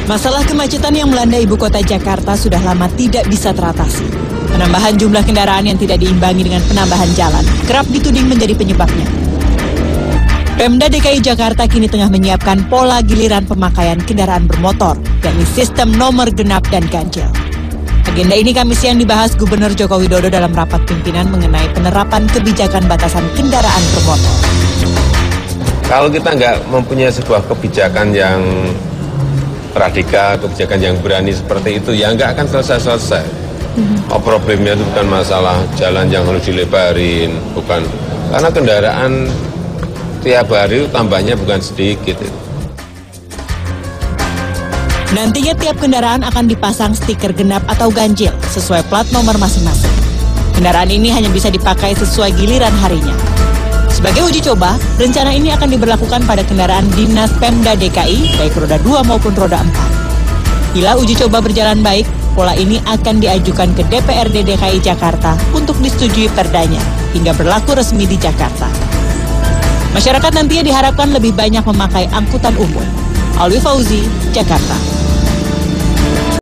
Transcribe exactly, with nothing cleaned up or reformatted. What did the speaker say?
Masalah kemacetan yang melanda ibu kota Jakarta sudah lama tidak bisa teratasi. Penambahan jumlah kendaraan yang tidak diimbangi dengan penambahan jalan kerap dituding menjadi penyebabnya. Pemda D K I Jakarta kini tengah menyiapkan pola giliran pemakaian kendaraan bermotor, yakni sistem nomor genap dan ganjil. Agenda ini Kamis siang dibahas Gubernur Joko Widodo dalam rapat pimpinan mengenai penerapan kebijakan batasan kendaraan bermotor. Kalau kita nggak mempunyai sebuah kebijakan yang radikal, kebijakan yang berani seperti itu, ya nggak akan selesai-selesai. Oh, problemnya itu bukan masalah jalan yang harus dilebarin, bukan. Karena kendaraan tiap hari tambahnya bukan sedikit. Nantinya tiap kendaraan akan dipasang stiker genap atau ganjil sesuai plat nomor masing-masing. Kendaraan ini hanya bisa dipakai sesuai giliran harinya. Sebagai uji coba, rencana ini akan diberlakukan pada kendaraan dinas Pemda D K I, baik roda dua maupun roda empat. Bila uji coba berjalan baik, pola ini akan diajukan ke D P R D D K I Jakarta untuk disetujui perdanya, hingga berlaku resmi di Jakarta. Masyarakat nantinya diharapkan lebih banyak memakai angkutan umum. Alwi Fauzi, Jakarta.